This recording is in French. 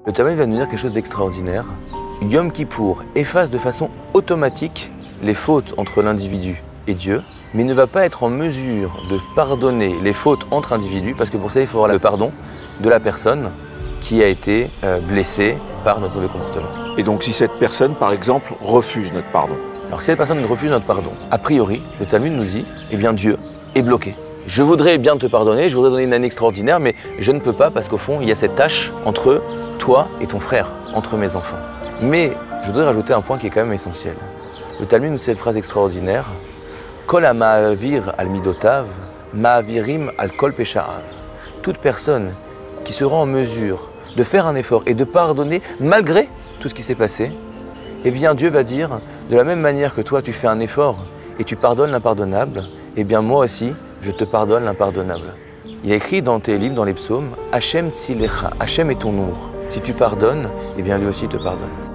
Le Talmud va nous dire quelque chose d'extraordinaire. Yom Kippour efface de façon automatique les fautes entre l'individu et Dieu, mais ne va pas être en mesure de pardonner les fautes entre individus, parce que pour ça, il faut avoir le pardon de la personne qui a été blessée par notre mauvais comportement. Et donc si cette personne, par exemple, refuse notre pardon? Alors si cette personne refuse notre pardon, a priori, le Talmud nous dit, eh bien Dieu est bloqué. Je voudrais bien te pardonner, je voudrais donner une année extraordinaire, mais je ne peux pas parce qu'au fond, il y a cette tâche entre toi et ton frère, entre mes enfants. Mais je voudrais rajouter un point qui est quand même essentiel. Le Talmud nous dit cette phrase extraordinaire, Kol ha-ma'avir al-midotav, ma'avirim al-kol pesha'av. Toute personne qui sera en mesure de faire un effort et de pardonner malgré tout ce qui s'est passé, eh bien Dieu va dire, de la même manière que toi tu fais un effort et tu pardonnes l'impardonnable, eh bien moi aussi je te pardonne l'impardonnable. Il y a écrit dans tes livres, dans les psaumes, Hachem tzilecha, Hachem est ton ombre. Si tu pardonnes, eh bien lui aussi te pardonne.